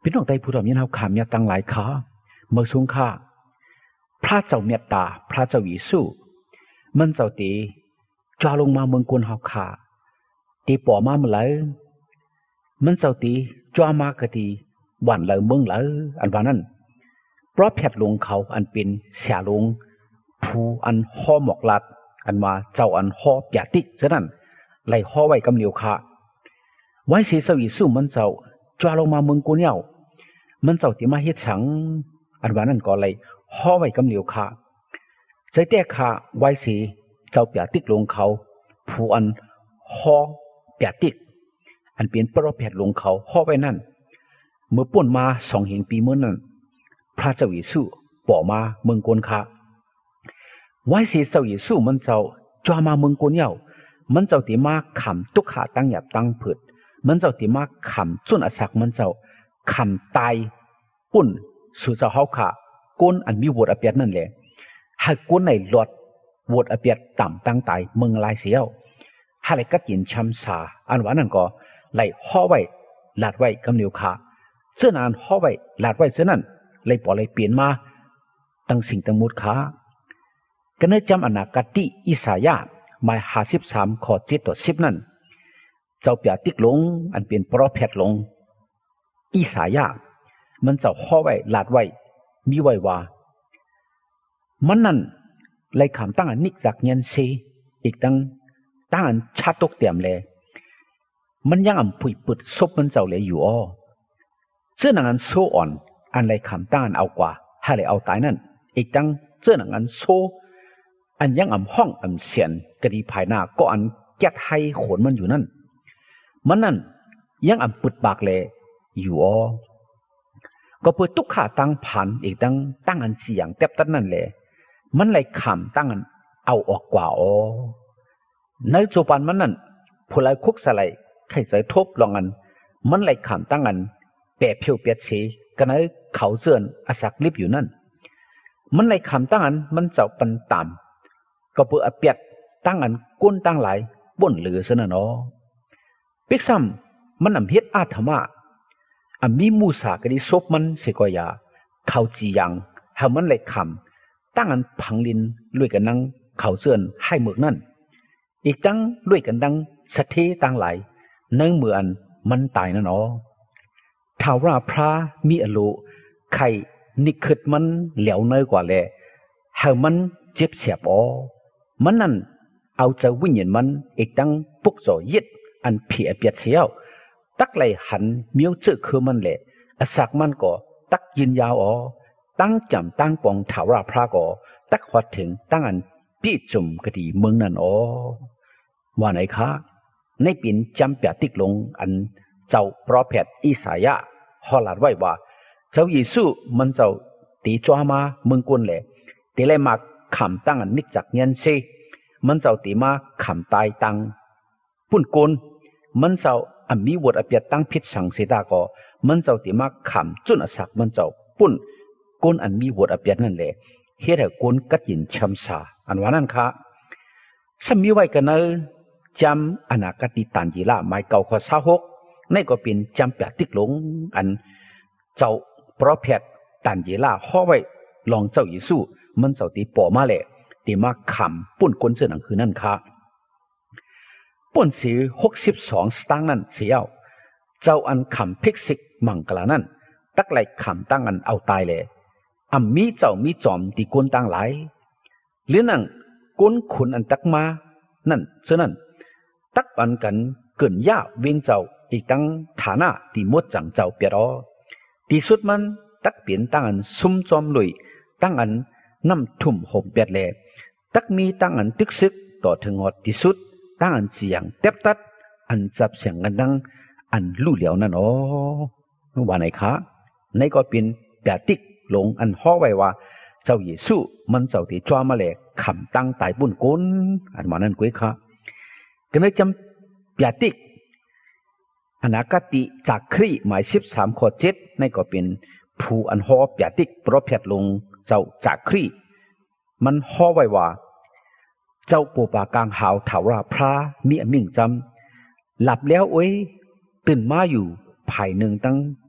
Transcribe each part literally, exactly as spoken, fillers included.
พี่น้องได้ผู้ทำยินเฮาขามยาตั้งหลายขาเมื่อสูงค่าพระเจ้าเมตตาพระเจ้าเยซูมันเจ้าตีจาลงมาเมืองกวนเฮาขาตีป่อมาเมื่อไหร่มันเจ้าตีจามากะตีวันเลยเมืองเลยอันว่านั้นเพราะแผดลงเขาอันเป็นเสียลงผู้อันห่อหมอกลัดอันมาเจ้าอันห่อปยาติฉะนั้นไล่ห่อไว้กำเหลียวขาไว้เสียสวีสู้มันเจ้าจาลงมาเมืองกวนเย้ามันเจ้าที่มาเฮ็ดสังอันว่านั้นก็เลยห่อไว้กำเหลียวขาใจแต่ขาไว้สีเจ้าปยาติลงเขาผู้อันห่อปยาติอันเป็นเพราะแผดลงเขาห่อไว้นั่นเมื่อป่นมาสองเห็นปีเมื่อนั้นพระเจ้าเยซูป่อมาเมืองกวนขาไว้สีเจ้าเยซูมันเจ้าจามาเมืองกวนเย้ามันเจ้าที่มาขำตุกขาตั้งหยาบตั้งผืดมันเจ้าที่มาขำส่วนอาศักมันเจ้าขำตายปุ่นสู่เจ้าเฮาขาก้นอันมีวดอเปียดนั่นแหละให้ก้นในหลอดวดอเปียดต่ำตั้งตายเมืองลายเสียวให้เลยกัดยินช้ำสาอันว่านั่นก็ไล่ห่อไว้ลาดไว้กำเหนียวขาเสื้อนานห่อไว้ลาดไว้เสื้อนั่นเลยปล่อยเลยเปลี่ยนมาตั้งสิ่งตั้งมุดขาก็เนื่องจำอนาคติอิสายาหมายห้าสิบสามข้อเจ็ดต่อสิบนั่นเจ้าเปียติกลงอันเป็นเพราะแผดลงอิสายามันเจ้าห่อไว้ลาดไว้มีไว้ว่ามันนั่นเลยขำตั้งอันนิกจากเงินเซอีกตั้งตั้งอันชาตกเตียมเลยมันยังอ่ำผุยปุดซบมันเจ้าเลยอยู่อ้อเสื้อหนังอันโซอ่อนอันเลยขำตั้งอันเอากว่าให้เลยเอาตายนั่นอีกตั้งเสื้อหนังอันโซอันยังอ่ำห้องอ่ำเสียนกระดีภายหน้าก็อันแก้ไทยขนมันอยู่นั่นมันนั่นยังอ่ำปุดปากเลยอยู่อ้อก็เพื่อตุกขาตั้งผ่านอีกตั้งตั้งอันเสียงเต็บตันนั่นแหละมันเลยขำตั้งอันเอาออกกว่าอ๋อในสุพรรณมันนั่นผู้ไล่คุกสไลใครใส่ทบลองอันมันเลยขำตั้งอันแปะเพียวเปียดสีกันไอ้เขาเสื่อนอาศักลิบอยู่นั่นมันเลยขำตั้งอันมันเจ้าปันต่ำก็เพื่ออเปียดตั้งอันก้นตั้งหลายบ่นเหลือซะนะเนาะปิกซ้ำมันอำเฮ็ดอาธรรมะอันมีมูสากระดิซบมันเสกอยาเขาจียังหามันเลยขำตั้งอันพังลินลุยกันนั่งเขาเสื่อนให้เมือกนั่นอีกตั้งลุยกันดังสะเทตั้งหลายเนื่องเมืออันมันตายนะเนาะถ้าว่าพระมีอโลใครนิคิดมันเหลวเนยกว่าแลหามันเจ็บเสียบอ๋อมันนั่นเอาจะวิ่งเห็นมันอีกตั้งปุกจ่อยึดอันเพียเปียดเสียวตักไหลหันเมียวเจอคือมันแหละอาศักมันก็ตักยินยาวอ๋อตั้งจำตั้งปองถาวราพระก็ตักหอดถึงตั้งอันพี่จุ่มกะดีเมืองนั่นอ๋อว่าไหนคะในปีนจำเปียติกลงอันเจ้าพระแพทย์อิสายะฮอลาดไว้ว่าเจ้าเยซูมันเจ้าตีจ้ามาเมืองกุนแหละตีเลยมาขำตั้งอันนิกจากเงินเซมันเจ้าตีมาขำตายตังปุ่นกุนมันเจ้าอันมีวดอเปียตั้งพิษสังเสดาก็มันเจ้าตีมาขำจุนอสักมันเจ้าปุ่นกุนอันมีวดอเปียนั่นแหละเฮ็ดให้กุนกัดยินช้ำสาอันว่านั่นค่ะสมีไว้กันเนอจำอนาคติตันยีละหมายเก่าข้อสาหกนั่นก็เป็นจำเปียติกหลงอันเจ้าพระแพทย์ตันยีละห่อไว้ลองเจ้าเยซูมันเจ้าตีป่อมาแหละตีมาขำปุ่นกุนเสื้อหนังคือนั่นค่ะป่นสีหกสิบสองสตางค์นั่นเสียวเจ้าอันขำพิกซิกมังกลานั่นตักไหลขำตั้งอันเอาตายเลยอัมมีเจ้ามีจอมตีกุนตั้งหลายหรือนั่งกุนขุนอันตักมานั่นเสื้อนั่นตักอันกันเกินย่าเวียงเจ้าอีกตั้งฐานะตีมดจังเจ้าเปียรอตีสุดมันตักเปลี่ยนตั้งอันซุ่มจอมลุยตั้งอันน้ำทุ่มห่มเปียดแลตักมีตั้งอันตึกซึกต่อถึงหอดที่สุดตั้งอันเสียงเต็บตัดอันจับเสียงกันดังอันลู่เหลียวนั่นอ๋อว่าไหนคะในก็เป็นเปียติกหลงอันห่อไว้ว่าเจ้าเยซูมันเจ้าที่จ้ามาแหลกขำตั้งตายบุญกุนอันมานั่นกุ้ยค่ะก็เลยจำเปียติกอนาคติจากครีหมายสิบสามข้อเจ็ดในก็เป็นผู้อันห่อเปียติกเพราะแผดลงเจ้าจากครีมันห่อไว้ว่าเจ้าปูปากลางหาวถาวราพระมีอมิ่งจำหลับแล้วเอ้ยตื่นมาอยู่ภายหนึ่งตั้ง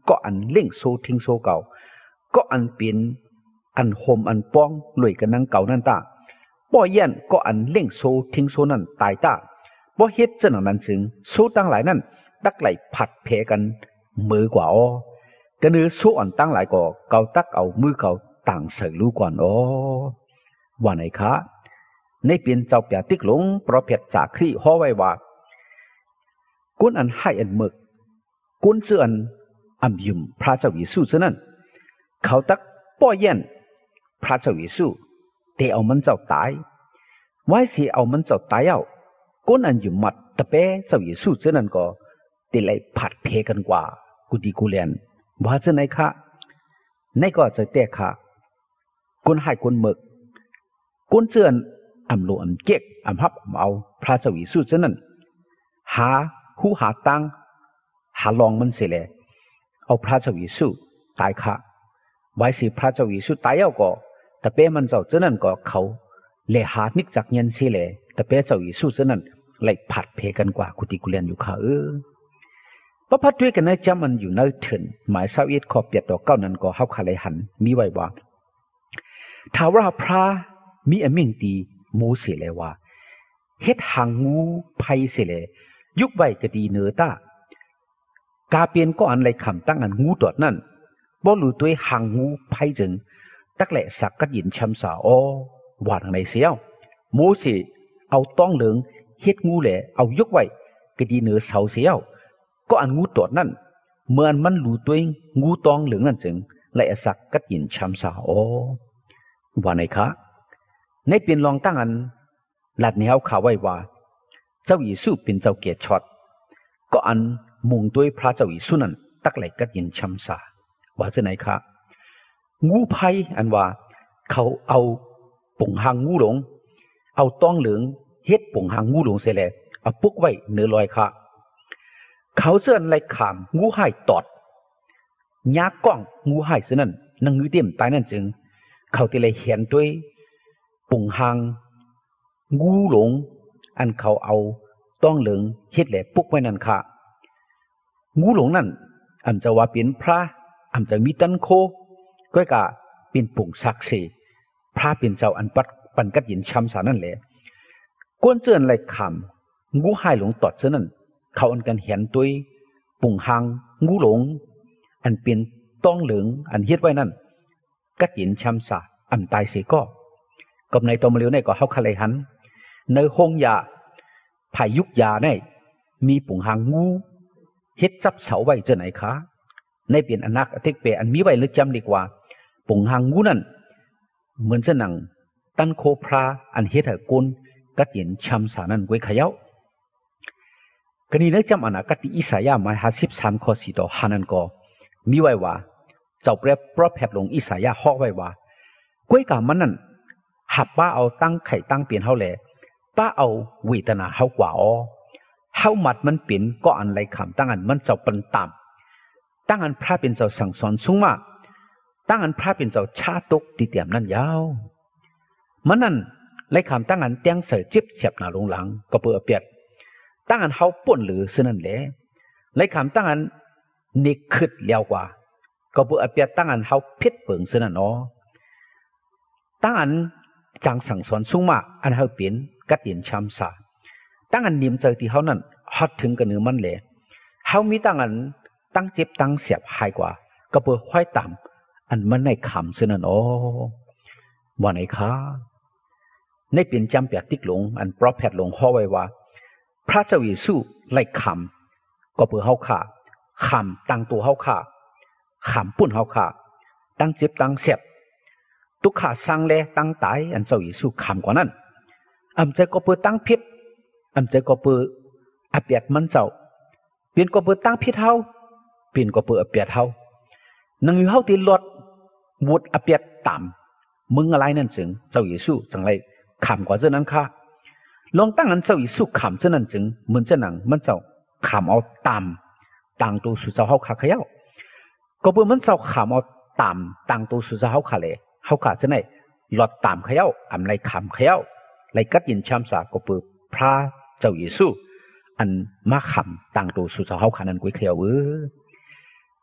ก็อันเล่งโซทิ้งโซเก่าก็อันเปลี่ยนอันโฮมอันป้องลุยกันนังเก่านั่นตาป้อเย็นก็อันเล่งโซทิ้งโซนั่นตายตาป้อเฮ็ดเจ้าหนังนั้นจึงโซตั้งหลายนั่นตักไหลผัดเพกันมือกว่าอ๋อกันเนื้อโซอันตั้งหลายก็เก่าตักเอามือเก่าต่างใส่รู้ก่อนอ๋อว่าไหนคะในเปลี่ยนเจ้าเปียติกหลงประเภทจากครีห่อไว้ว่ากุนอันให้อันมึกกุนเสื่ออันอัมยุมพระเจ้าวิสุฉะนั้นเขาตักป้อเย็นพระเจ้าวิสุเตเอามันเจ้าตายไว้สิเอามันเจ้าตายเอากุนอันยุมมัดตะเปเจ้าวิสุฉะนั้นก็เตไลผัดเพกันกว่ากุดีกุเลียนว่าจะไหนคะในก็จะเตะค่ะกุนให้กุนมึกกุนเสื่ออันอัมโลอัมเก็กอัมฮับอัมเอาพระเจ้าวิสุฉะนั้นหาหูหาตังหาลองมันเสียเลยเอาพระเจ้าวิสุตายค่ะไว้สิพระเจ้าวิสุตายเอาก็แต่เป้มันเจ้าเจ้านั้นก็เขาเลหานิกจากเงินเสียเลยแต่เป้เจ้าวิสุเจ้านั้นเลยผัดเพกันกว่ากุฏิกุเลียนอยู่ค่ะเออพระพัดด้วยกันในจำมันอยู่ในถึงหมายเศร้าเอ็ดขอเปียดต่อเก้านั้นก็เข้าขาเลยหันมีไว้ว่าถ้าว่าพระมีอมิ่งตีมูเสียเลยว่าเฮ็ดหางงูไพ่เสียเลยยุกใบก็ดีเนื้อตากาเปลี่ยนก็อันไรคำตั้งอันงูตัวนั่นบ่รู้ตัวหางงูไพ่จึงตักแหละสักกัดยินช้ำสาอ้อวาดในเสียวมูสิเอาต้องเหลืองเฮ็ดงูแหละเอายกไว้ก็ดีเนื้อเสาเสียวก็อันงูตัวนั่นเมื่อมันรู้ตัวงูตองเหลืองนั่นจึงแหละสักกัดยินช้ำสาอ้อว่าไหนคะในเปลี่ยนลองตั้งอันหลัดแนวข่าวไว้ว่าเจ้าอิสุเป็นเจ้าเกียรติชดก็อันมุงด้วยพระเจ้าอิสุนั้นตักไหลกัดยินช้ำสาว่าจะไหนคะงูไพ่อันว่าเขาเอาปุ่งหางงูหลงเอาต้องเหลืองเฮ็ดปุ่งหางงูหลงเสียแล้วเอาปุกไว้เนื้อลอยค่ะเขาเสื่อนไรขามงูไห่ตอดยาก้องงูไห่เสนั่นนังงูเต็มตายนั่นจึงเขาที่เลยเห็นด้วยปุ่งหางงูหลงอันเขาเอาต้องเหลืองเฮ็ดแหละปุกไว้นั่นค่ะงูหลงนั่นอันจะว่าเป็นพระอันจะมีตันโคก็กะเป็นปุ่งศักดิ์สิทธิ์พระเป็นเจ้าอันปัดปันกัดยินช้ำสานั่นแหละก้นเจือนไรคำงูหายหลงตอดเสือนั่นเขาอันกันเห็นตัวปุ่งหางงูหลงอันเป็นต้องเหลืองอันเฮ็ดไว้นั่นกัดยินช้ำสาอันตายเสียก็กับในตัวมาเลี้ยวในก็เข้าคาเลยหันในห้องยาพายุกยาในมีปุ่งหางงูเฮ็ดซับเสาไว้เจอไหนคะในเปลี่ยนอนักอเทกเปอันมีไว้หรือจำดีกว่าปุ่งหางงูนั่นเหมือนจะหนังตันโคพราอันเฮ็ดให้กุนกัดเย็นช้ำสานั่นไว้ขย่ากรณีในจำอนากัติอิสายาหมายห้าสิบสามข้อสี่ต่อห้านั่นก็มีไว้ว่าเจ้าเปรียบพระแผดลงอิสายาฮอกไว้ว่าก้วยกามันนั่นหับป้าเอาตั้งไข่ตั้งเปลี่ยนเฮาแหล่ป้าเอาเวทนาเฮากว่าอ๋อเฮามัดมันเปลี่ยนก็อันไรคำตั้งอันมันเจ้าปันตามตั้งอันพระเป็นเจ้าสั่งสอนสูงมากตั้งอันพระเป็นเจ้าชาตกติเตียมนั่นยาวมันนั่นไรคำตั้งอันเตียงเสือเจ็บเฉียบหนาลงหลังก็เปื่อเปียดตั้งอันเฮาป่นหรือเสนั่นแหละไรคำตั้งอันนิคืดเลี้ยวกว่าก็เปื่อเปียดตั้งอันเฮาเพชรเปิงเสนั่นอ๋อตั้งอันจังสั่งสอนสูงมากอันเฮาเปลี่ยนกัดเย็นช้ำสาตั้งอันนิ่มใจที่เฮานั่นฮอดถึงกันเนื้อมันแหละเฮามีตั้งอันตั้งเจ็บตั้งเสียบหายกว่าก็เปิดห้อยต่ำอันมันในคำเสนั่นอ๋อว่าไหนคะในเปลี่ยนจำเปียกติ๊กหลงอันปลอบแผดหลงห่อไว้ว่าพระเจ้าเยซูไล่คำก็เปิดเฮาขาคำตั้งตัวเฮาขาคำปุ่นเฮาขาตั้งเจ็บตั้งเสียบตุกขาสังเลตั้งตายอันเจ้าเยซูคำกว่านั้นอันใจก็เปิดตั้งพิษอันใจก็เปิดอเปียดมันเจ้าเปลี่ยนก็เปิดตั้งพิษเฮาเปลี่ยนก็เปิดอเปียดเฮานังอยู่เฮาตีหลดวุดอเปียดต่ำมึงอะไรนั่นจึงเจ้าเยซูจังไรขำกว่าเจ้านั้นค่ะลองตั้งอันเจ้าเยซูขำเจ้านั้นจึงเหมือนเจ้าหนังมันเจ้าขำเอาต่ำต่างตัวสุดเจ้าเฮาขาขย่าก็เปิดมันเจ้าขำเอาต่ำต่างตัวสุดเจ้าเฮาขาเลยเฮาขาเจ้าไหนหลอดต่ำขย่าอำไรขำขย่าไรกัดยินช้ำสาก็เปิดพระเจ้าเยซูอันมาขำต่างตัวสุดเจ้าเฮาขานั้นกุ้ยขย่าเออ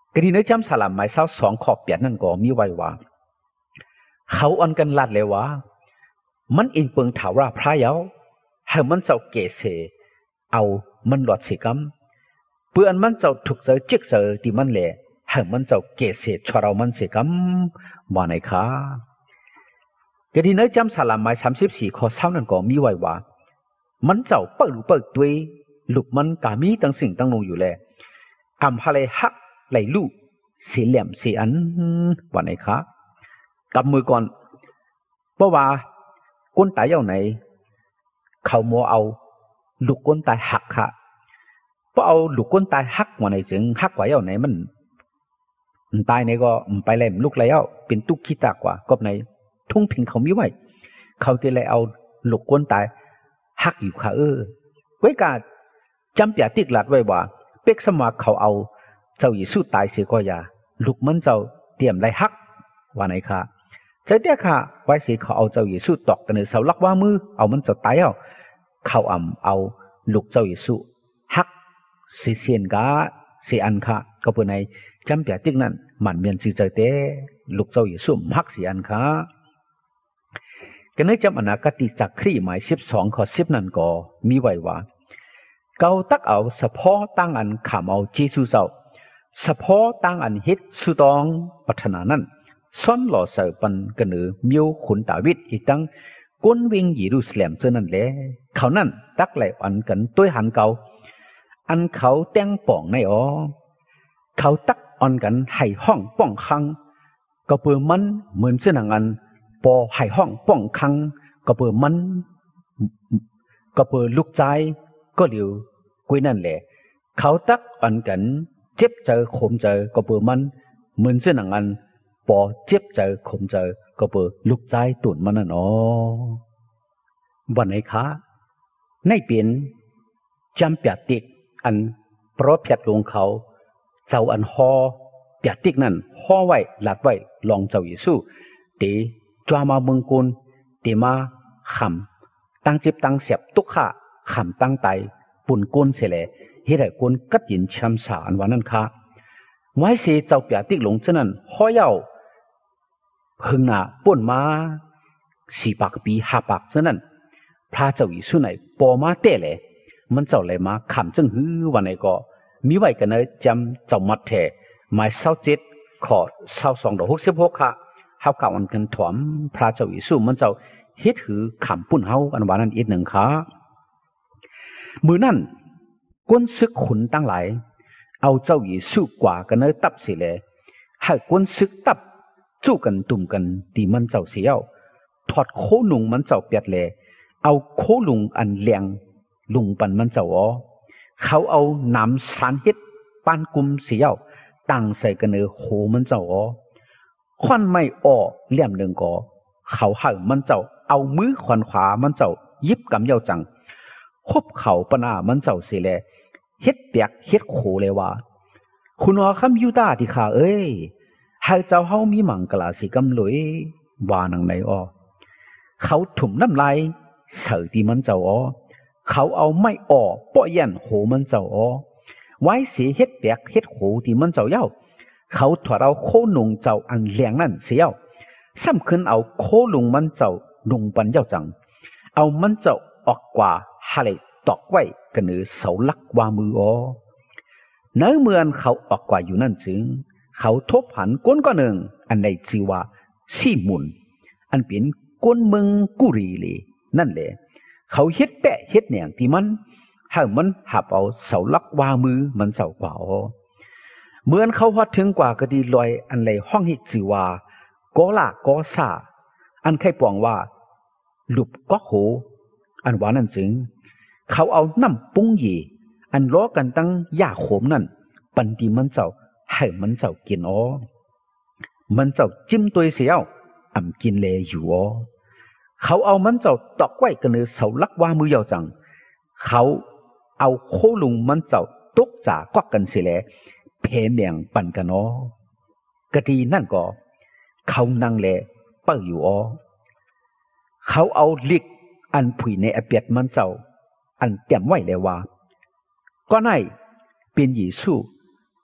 กระดิ่งจำสลัมหมายเศร้าสองขอบเปียนั่นก็มีไว้ว่าเขาอันกันลัดเลยว่ามันอินเปิงถาวราพระเยาให้มันเจ้าเกเสเอามันหลอดสีกำเพื่อนมันเจ้าถูกเจอจิกเจอที่มันแหล่ให้มันเจ้าเกเสชเรามันสีกำว่าไหนคะกระดิ่งจำสลัมหมายสามสิบสี่ข้อเศร้านั่นก็มีไว้ว่ามันเจ้าเปิดเปิดตัวลูกมันกามีตั้งสิ่งตั้งลงอยู่แลอำพาเลหักไหลลูกสีเหลี่ยมสีอันว่าไหนคะกับมือก่อนเพราะว่าก้นตายเอาไหนเขาโมเอาลูกก้นตายหักค่ะเพราะเอาลูกก้นตายหักว่าไหนจึงหักไว้เอาไหนมันตายในก็ไปเล่มลูกแล้วเป็นตุกขี้ตากว่าก็ในทุ่งพิงเขามีไว้เขาจะเลยเอาลูกก้นตายหักอยู่ค่ะเออไว้การจำเปียติกหลัดไว้ว่าเป็กสมาเขาเอาเจ้าหญิงสู้ตายเสียก็อย่าลูกมันเจ้าเตรียมไรหักว่าไหนค่ะเจ้าเดียค่ะไว้สิเขาเอาเจ้าหญิงสู้ตอกกันในเสาลักว่ามือเอามันเจ้าตายเอาเขาอ่ำเอาลูกเจ้าหญิงสู้หักสีเสียนกาสีอันค่ะก็เป็นในจำเปียติกนั้นมันเมียนสีเจอเต้ลูกเจ้าหญิงสู้หักสีอันค่ะกันในจำอนาคติจักรีหมายสิบสองข้อสิบนั่นก็มีไว้ว่าเกาตักเอาสะพอตั้งอันขามเอาจีซูเจ้าสะพอตั้งอันฮิตสุตองปัฒนานั้นซ้อนหล่อเสือปันกันเนือมิวขุนดาวิดอีตั้งก้นวิ่งยีรูสแลมเท่านั้นแหละเขานั่นตักไหลอันกันตัวหันเกาอันเขาแต่งป่องในอ๋อเขาตักอันกันให้ห้องป้องคังก็เปิดมันเหมือนเส้นอันปอให้ห้องป้องคังก็เปิดมันก็เปิดลูกใจก็เหลียวกุยนั่นแหละเขาตักอันกันเจ็บเจอขมเจอก็เปิดมันเหมือนเส้นอันปอเจ็บเจอขมเจอก็เปิดลูกใจตุ่นมันนั่นอ๋อวันไหนคะในเปลี่ยนจำเปียติกอันเพราะเพียรลงเขาเจ้าอันฮอเปียติกนั่นห่อไว้หลัดไว้ลองเจ้าเยซูตีจวามาเมืองกุลตีมาขำตั้งจิบตั้งเสียบตุกข้าขำตั้งไตปุ่นกุลเสลเฮ็ดให้กุลกัดยินช้ำสาอันวันนั้นค่ะไว้เสียเจ้าเปียติกหลงเช่นนั้นห่อเย้าพึงหน้าป่นมาสี่ปากปีห้าปากเช่นนั้นพระเจ้าอิสุไหนปอมาเตะเลยมันเจ้าเลยมาขำจึงฮือวันไหนก็มีไว้กันเลยจำเจ้ามัดแท้หมายเศร้าเจ็ดขอเศร้าสองดอกหกสิบหกค่ะเฮาเก่าอันกันถวมพระเจ้าอิสุมันเจ้าเฮ็ดหือขำปุ่นเฮาอันวันนั้นอีกหนึ่งค่ะมือนั่นก้นซึกขุนตั้งหลายเอาเจ้าอิสุกว่ากันเลยตับสิเลยให้ก้นซึกตับจู้กันตุ่มกันตีมันเจ้าเสียวถอดโคลุงมันเจ้าเปียดเลยเอาโคลุงอันแรงลุงปันมันเจ้าอ๋อเขาเอาน้ำสารเฮ็ดปานกุมเสียวตั้งใส่กันเนอโหมันเจ้าอ๋อควันไม่อ้อเลี่ยมหนึ่งก่อเขาหักมันเจ้าเอามือขวานขวามันเจ้ายิบกำเยาจังคบเข่าปนามันเจ้าเสียแลเฮ็ดเปียกเฮ็ดโขเลยว่าคุณอ๋อคำยูดาที่ข้าเอ้ยให้เจ้าเฮามีมังกลาสิกำลอยว่านังไหนอ๋อเขาถุ่มน้ำลายเสือที่มันเจ้าอ๋อเขาเอาไม่อ้อป้อยันโหมันเจ้าอ๋อไว้เสียเฮ็ดเปียกเฮ็ดโขที่มันเจ้าเย้าเขาถอดเอาโคหนุ่งเจ้าอันแรงนั่นเสียวซ้ำขึ้นเอาโคลุงมันเจ้าลุงปันเย้าจังเอามันเจ้าออกกว่าฮาเลยตอกไว้กันเนือเสาลักวามืออ๋อเนื้อเมือนเขาออกกว่าอยู่นั่นจึงเขาทบหันก้นก็หนึ่งอันในชื่อว่าซีมุนอันเป็นก้นเมืองกุรีเลยนั่นแหละเขาเฮ็ดแปะเฮ็ดแหน่งที่มันให้มันหับเอาเสาลักวามือมันเสากว่าอ๋อเหมือนเขาฮอดถึงกว่ากระดีลอยอันไหลห้องฮิตชื่อว่าก็ละก็ซาอันใครปองว่าหลุบก็โหอันว่านั่นจึงเขาเอาน้ำปุ้งยีอันล้อกันตั้งยาโขมนั่นปันตีมันเจ้าให้มันเจ้ากินอ๋อมันเจ้าจิ้มตัวเสียวอ่ำกินเลอยู่อ๋อเขาเอามันเจ้าตอกไว้กันเนือเสาลักว่ามือยาวจังเขาเอาโคลุงมันเจ้าตกจากกวักกันเสียแลเพเมียงปันกันอ๋อกะทีนั่นก็เขานั่งแลเป้าอยู่อ๋อเขาเอาลิกอันผุยในอเปียดมันเจ้าอันเตรียมไว้เลยว่าก็ไหนเป็นหยีสู้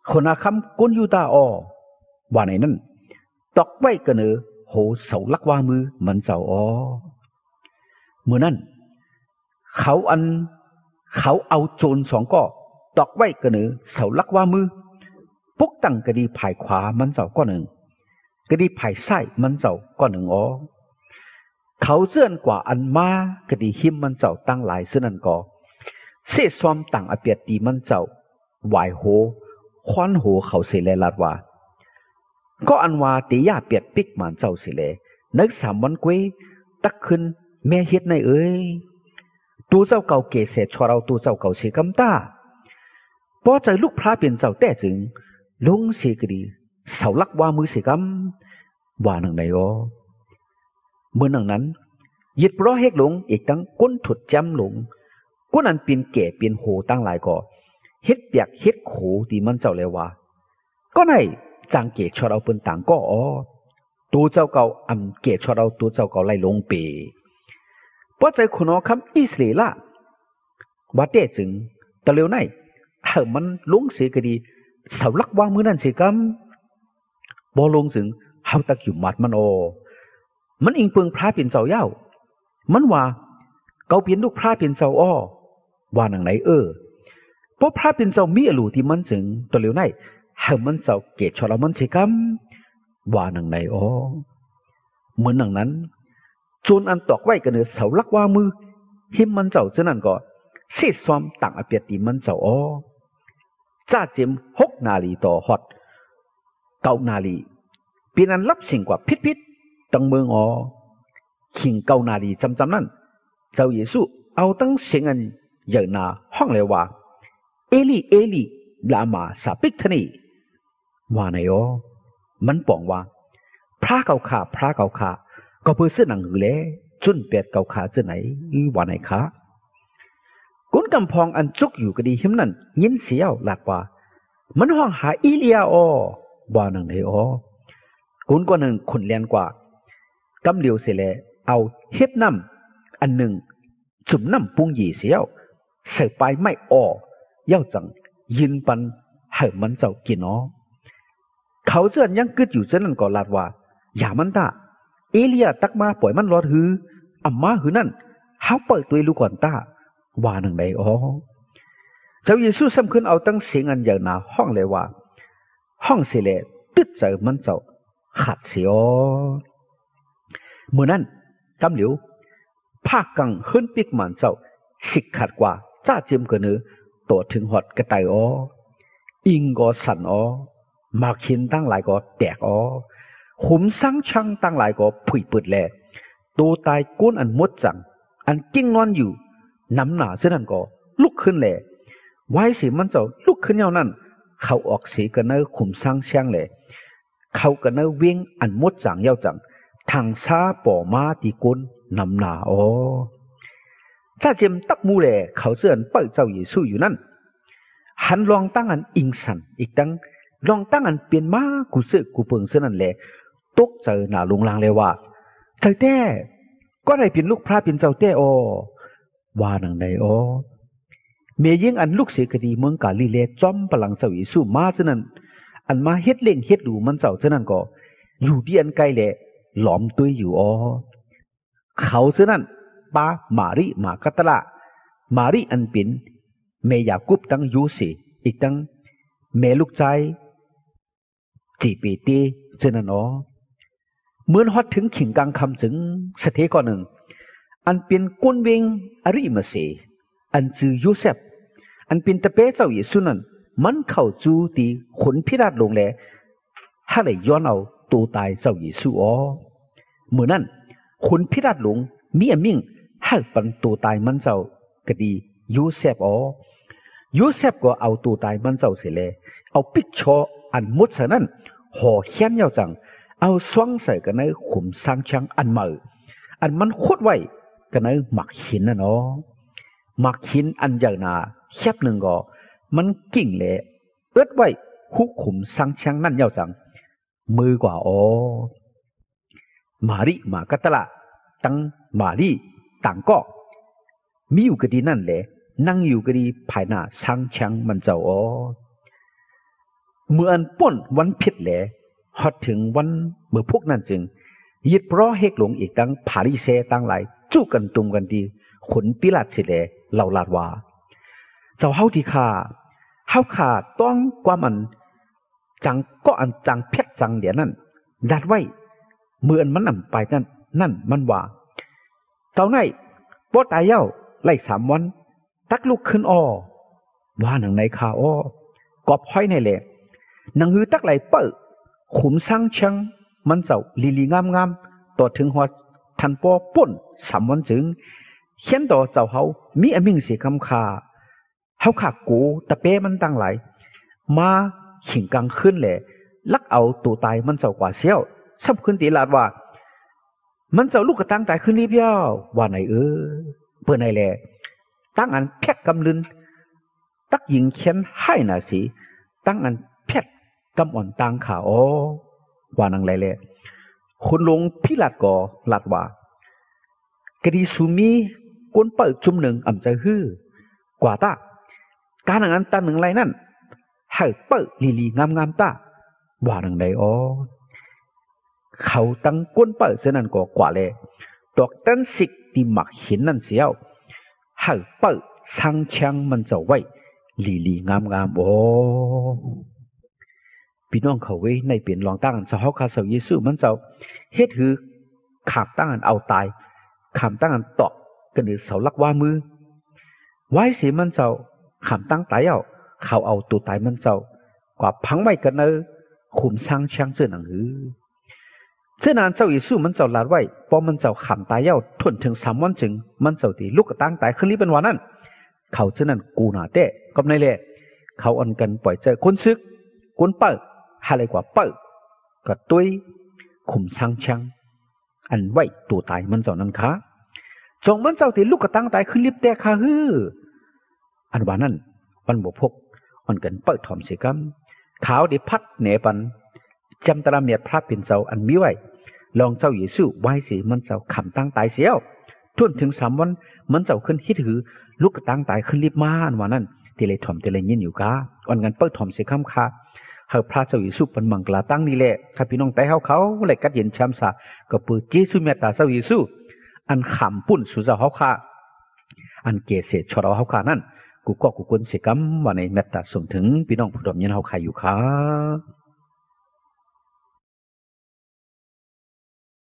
คนอาคำกุนยูตาออว่าในนั้นตอกไว้กันเนอโหเสาลักว่ามือมันเจ้าออเมื่อนั้นเขาอันเขาเอาโจรสองก็ตอกไว้กันเนอเสาลักว่ามือปุกตั้งกระดีภายขวามันเจ้าก็หนึ่งกระดีภายซ้ายมันเจ้าก็หนึ่งอ๋อเขาเสื่อนกว่าอันมากระดีหิมมันเจ้าตั้งหลายเสื่อนั่นก็เสซ้อมต่างอเปียตีมันเจ้าไหวโหควันโหเขาเสเลลาดว่าก็อันว่าตียาเปียดปิกมันเจ้าเสเลนึกสามวันกวยตักขึ้นแม่เฮ็ดในเอ้ยตัวเจ้าเก่าเกศเสชเราตัวเจ้าเก่าเสกำตาพอใจลูกพระเป็นเจ้าแต่จึงลงเสกดีเสาลักว่ามือเสกำว่าหนังไหนอ๋อเมื่อหนังนั้นยึดเพราะเฮกหลงอีกตั้งก้นถุดจำหลงก้นอันเปลี่ยนแก่เปลี่ยนโหตั้งหลายก่อเฮ็ดเปียกเฮ็ดโขตีมันเจ้าเลยว่าก็ไหนจางเกศชอเราเป็นต่างก็อ๋อตัวเจ้าเก่าอันเกศชอเราตัวเจ้าเก่าไล่ลงเปเพราะใจคุณอ๋อคำอิสเลละว่าแต่จึงตะเลียวไหนเออมันลงเสียก็ดีเสาลักวางมือนั่นสิกัมบอลงถึงเฮาตะกิวมัดมันโอมันอิงเปิงพระเป็นเจ้าเย้ามันว่าเกาเปลี่ยนลูกพระเป็นเจ้าอ้อว่าหนังไหนเออเพราะพระเป็นเจ้ามีอลูที่มันถึงตัวเหลียวไหนเฮามันเจ้าเกศชอเรามันสิกัมว่าหนังไหนอ้อเหมือนหนังนั้นโจนอันตอกไว้กันเนอเสาลักวางมือหิมมันเจ้าเจ้านั่นก็เสียซ้อมต่างอเปียตีมันเจ้าอ้อจ้าเจมหกนาลีต่อฮอดเก้านาลีเป็นอันรับสิ่งกว่าพิษพิษตั้งเมืองอ๋อขิงเก้านาลีจำจำนั่นเจ้าเยซูเอาตั้งเสียงอันใหญ่นาห้องเลยว่าเอลีเอลีลามาสาปิกทนีว่าไหนอ๋อมันป่องว่าพระเก่าขาพระเก่าขาก็เพื่อเสื้อหนังหือเล่จุนเป็ดเก่าขาเสื้อไหนว่าไหนคะกุนกำพองอันจุกอยู่ก็ดีหิมนั่นยินเสียวหลักว่ามันห้องหาอีเลียอว่าหนังไหนอ๋อกุนกว่าหนึ่งขุนเลียนกว่ากำเหลียวเสเลเอาเฮ็ดน้ำอันหนึ่งจุ่มน้ำปุงหยีเสียวใส่ไปไม่อ้เย่าจังยินปันให้มันเจ้ากินอ๋อเขาเสื่อนยังกึดอยู่เช่นนั้นก็ลาดว่าอย่ามันตาเอเลียตักมาปล่อยมันรอดหืออัมมาหือนั่นเฮาเปิดตัวลูกก่อนตาว่าหนังไหนอ๋อเจ้าเยซูซ้ำขึ้นเอาตั้งเสียงอันใหญ่หนาห้องเลยว่าห้องเสเลตึ๊ดใจมันเจ้าขัดเสียเมื่อนั้นกำเหลียวภาคกังขึ้นปิกมันเจ้าสิกขัดกว่าจ้าเจียมกันเนื้อตัวถึงหอดกระต่ายอ๋ออิงก็สั่นอ๋อมาขินตั้งหลายก็แตกอ๋อหุมสังชังตั้งหลายก็ผุยเปิดแลตัวตายก้นอันมดจังอันกิ้งนอนอยู่น้ำหนาเช่นนั้นก็ลุกขึ้นแหล่ไว้สิมันเจ้าลุกขึ้นเท่านั้นเขาออกสีกันเนื้อขุมสร้างเชียงแหล่เขากันเนื้อเวียงอันมดจังเย้าจังทางซาป่อมาตีก้นน้ำหนาอ๋อถ้าเจมตักมูแหล่เขาเสื่อนเปิดเจ้าเยซูอยู่นั่นหันลองตั้งอันอิงสันอีกตั้งลองตั้งอันเปลี่ยนมากูเสือกูเปิงเสื่อนั่นแหละตกเจอหน้าลงลางเลยว่าเจ้าแต่ก็ได้เป็นลูกพระเป็นเจ้าแต่อ๋อว่าหนังใดอ๋อเมียยิ่งอันลูกเสกดีเมืองกาลิเลจอมพลังเจ้าเยซูมาเท่านั้นอันมาเฮ็ดเล่งเฮ็ดดูมันเจ้าเท่านั้นก็อยู่ที่อันไกลแหละหลอมตัวอยู่อ๋อเขาเท่านั้นปามาริมากัตละมาริอันเป็นเมียยากุบตั้งยูสีอีกตั้งเมียลูกใจจีปีตีเท่านั้นอ๋อเหมือนฮอดถึงขิงกลางคำถึงสเทก่อนหนึ่งอันเป็นก้นเวงอริมาเสอันจือยูเซฟอันเป็นตะเปเจ้าเยซูนั้นมันเข้าจูตีขนพิราดลงแลถ้าได้ย้อนเอาตัวตายเจ้าเยซูอ๋อเมื่อนั้นขนพิราดลงมีอมิ่งให้ปันตัวตายมันเจ้ากดียูเซฟอ๋อยูเซฟก็เอาตัวตายมันเจ้าเสียเลยเอาปิกชออันมุดเสนั้นห่อเขียนเย้าจังเอาสวงใส่กันในขุมสร้างช้างอันเมื่ออันมันโคตรไวกันในหมักหินน่ะเนาะหมักหินอันใหญ่นาแคบหนึ่งก็มันกิ่งเละเอิดไว้คุกขุมสร้างช้างนั่นเย้าจังมือกว่าอ๋อมาริมากัตละตั้งมาริต่างก็มีอยู่ก็ดีนั่นแหละนั่งอยู่ก็ดีภายหน้าสร้างช้างมันเจ้าอ๋อเมื่ออันป่นวันผิดแหล่ฮอดถึงวันเมื่อพวกนั้นจึงยึดเพราะเฮกหลงอีกตั้งผาริเซตั้งหลายจู้กันตุมกันดีขนปิลาดสิแหล่เหล่าลาดว่าเจ้าเฮาที่ข้าเฮาขาต้องกว่ามันจังก็อันจังเพชรจังเดี๋ยวนั้นดัดไว้เมื่ออันมันนำไปนั่นนั่นมันว่าเต่าไหนป้อตายเย้าไล่สามวันตักลูกขึ้นอ้อว่าหนังในขาอ้อกอบห้อยในแหล่หนังหือตักไหลเปิดขุมสร้างเชิงมันเจ้าลีลีงามงามต่อถึงหัวทันปอป่นสามวันจึงเขียนต่อเจ้าเฮามีอมิงเสียคำคาเฮาขากูตะเป้มันตั้งไหลมาขิงกลางขึ้นแหล่ลักเอาตัวตายมันเจ้ากว่าเสี้ยวซับขึ้นตีลาดว่ามันเจ้าลูกกระตั้งตายขึ้นรีบยาวว่าไหนเออเปิดไหนแหล่ตั้งอันแพกกำลืนตักยิงเขียนให้น่ะสิตั้งอันแพกกำอ่อนตังขาอ๋อว่านังไรแหล่คุณลุงพี่ลาดก่อลาดว่ากดีสุมีกวนเปิดจุ่มหนึ่งอ่ำใจฮื้อกว่าตาการอันตาหนึ่งไรนั่นให้เปิดลีลีงามงามตาว่านังไรอ๋อเขาตั้งกวนเปิดเสนั่นก็กว่าเลยตอกตั้งสิกที่หมักหินนั่นเสียวให้เปิดสังช่างมันจะไว้ลีลีงามงามโอ้พี่น้องเขาไว้ในเปลี่ยนลองตั้งอันสาวคาเสาเยซูมันจะเฮ็ดหือขามตั้งอันเอาตายขามตั้งอันตอกกันหรือเสาลักว่ามือไว้สิมันจะขามตั้งตายเอาเขาเอาตัวตายมันจะกว่าพังไม่กันเนอขุมสร้างช่างเสื้อหนังหือเสื้อนานเจ้าเยซูมันเจ้าลาดไว้พอมันเจ้าขำตายเย้าทนถึงสามวันจึงมันเจ้าตีลูกกระตั้งตายขึ้นรีบเป็นวันนั้นเขาเจ้านั้นกูหนาเตะกับในเล่เขาอันกันปล่อยเจอคนซึกคนเปิดอะไรกว่าเปิดก็ตุ้ยขุมช่างช่างอันไว้ตัวตายมันเจ้านั้นคะจงมันเจ้าตีลูกกระตั้งตายขึ้นรีบแต่ข้าฮืออันวันนั้นวันบวพกอันกันเปิดถอมเสียกำขาวได้พัดเหนปันจำตระเมียดพระเป็นเจ้าอันมีไว้ลองเจ้าเยซูไว้สิมันเจ้าขำตั้งตายเสียวทวนถึงสามวันมันเจ้าขึ้นฮิตหือลูกกระตั้งตายขึ้นรีบมาอันวันนั้นเตเลยถ่อมเตเลยยินอยู่กาวันกันเปิดถ่อมเสียคำคาเฮาพระเจ้าเยซูเป็นมังกลาตั้งนี่แหละถ้าพี่น้องแต่เฮาเขาเลยกัดเย็นช้ำสาก็เปิดเจสุเมตตาเจ้าเยซูอันขำปุ่นสุเจ้าเฮาคาอันเกษตรชรเฮาคานั่นกูก็กูควรเสียกำวันในเมตตาส่งถึงพี่น้องผู้ดมยินเฮาคาอยู่ค่ะ